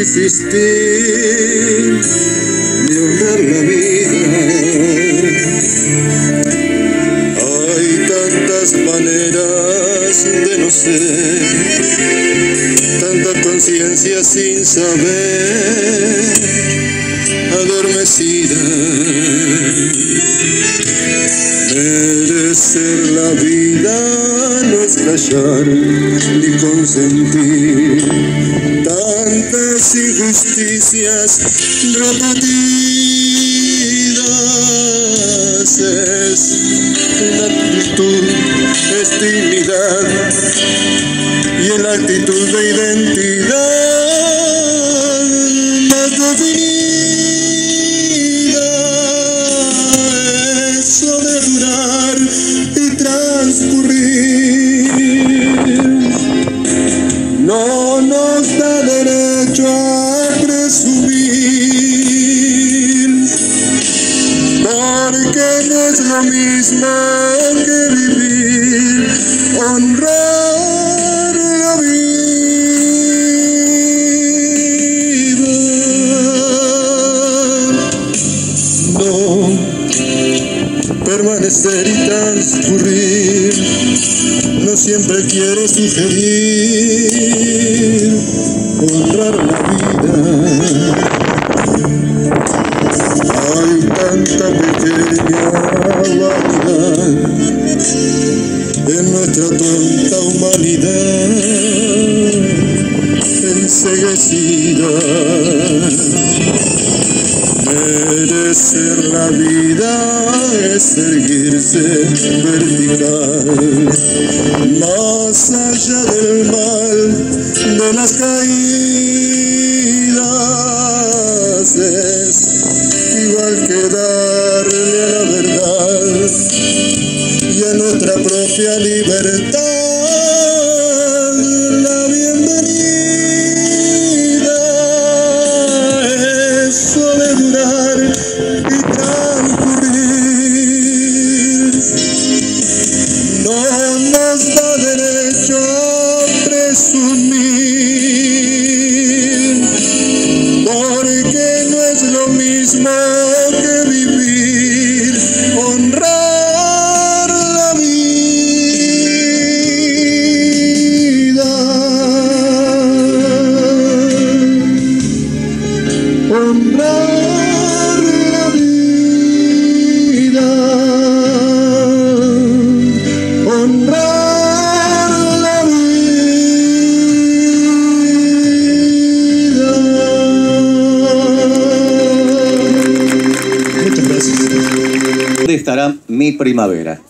insistir de honrar la vida. Hay tantas maneras de no ser, tanta conciencia sin saber, adormecida. Merecer la vida no es callar ni consentir tantas injusticias repetidas. Es una actitud, es dignidad y en la actitud de identidad más definida. Eso de durar y transcurrir no nos da derecho a presumir, porque no es lo mismo que vivir, honrar la vida. No permanecer y transcurrir no siempre quiere sugerir honrar la vida. Hay tanta pequeña vanidad en nuestra tonta humanidad enceguecida. Merecer la vida es erguirse vertical, más allá del mal, de las caídas. Es igual que darle a la verdad y a nuestra propia libertad la bienvenida. Eso de durar y transcurrir no nos da derecho a presumir, porque no es lo mismo que vivir, honrar la vida. Honrar la vida. Honrar la vida. Muchas gracias. ¿Dónde estará mi primavera?